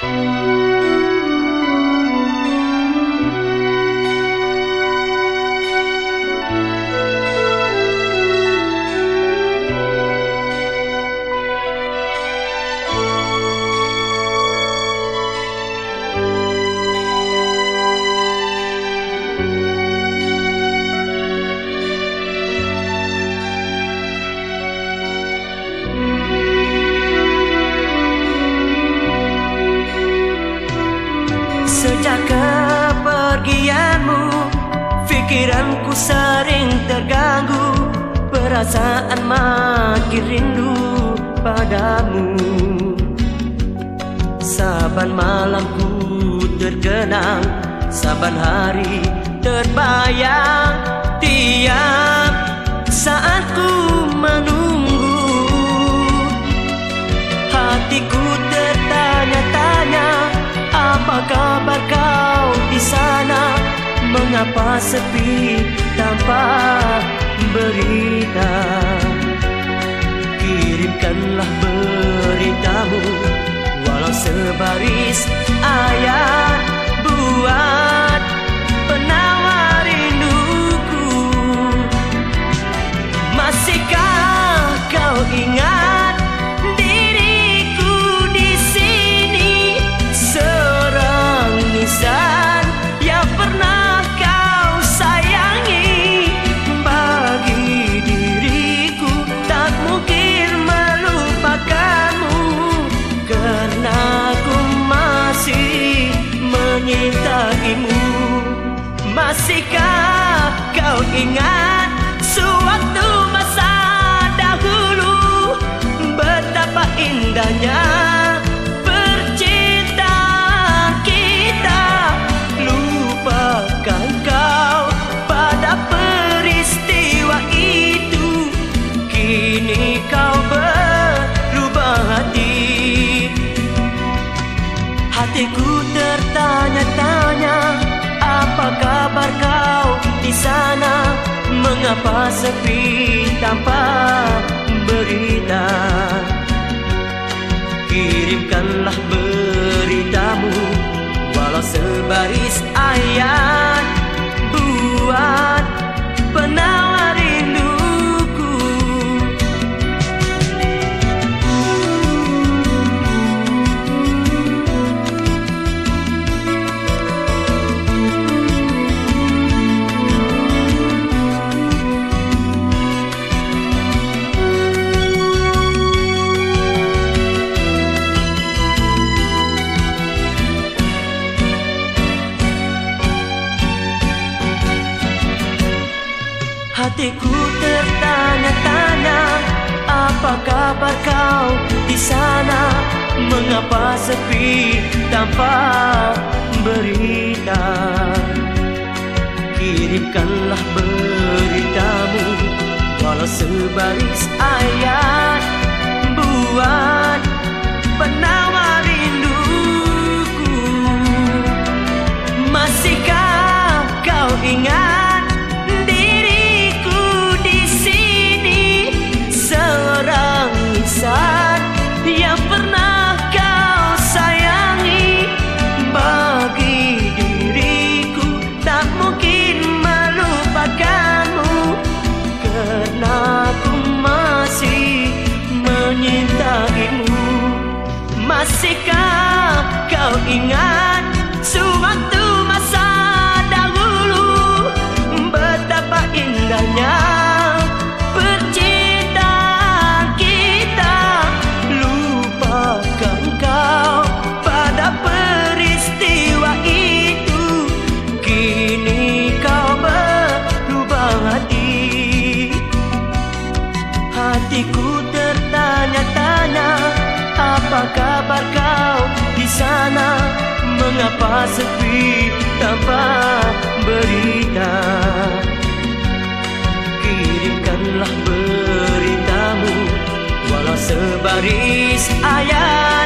Sejak kepergianmu, pikiranku sering terganggu, perasaan makin rindu padamu. Saban malamku terkenang, saban hari terbayang, tiap saat ku menunggu. Hatiku tertanya-tanya, apa kabar kau di sana? Mengapa sepi tanpa berita? Kirimkanlah beritamu, walau sebaris ayat, buat penawar rinduku. Masihkah kau ingat diriku di sini, seorang insan yang pernah kau sayangi? Bagi diriku tak mungkin melupakanmu, karena aku masih menyintaimu. Masihkah kau ingat sewaktu masa dahulu, betapa indahnya percintaan kita? Lupakan kau pada peristiwa itu, kini kau berubah hati. Hatiku tertanya-tanya, apa kabar kau di sana? Mengapa sepi tanpa berita? Kirimkanlah beritamu, walau sebaris ayat, buat penawar rinduku. Hatiku tertanya-tanya, apa kabar kau di sana? Mengapa sepi tanpa berita? Kirimkanlah beritamu, walau sebaris ayat, buat penawar rinduku. Masihkah kau ingat yang pernah kau sayangi? Bagi diriku tak mungkin melupakanmu, karena aku masih menyintaimu. Masihkah kau ingat sewaktu masa dahulu, betapa indahnya percintaan kita? Lupakan kau pada peristiwa itu, kini kau berubah hati. Hatiku tertanya-tanya, apa kabar kau di sana? Mengapa sepi tanpa berita? Kirimkanlah beritamu, walau sebaris ayat,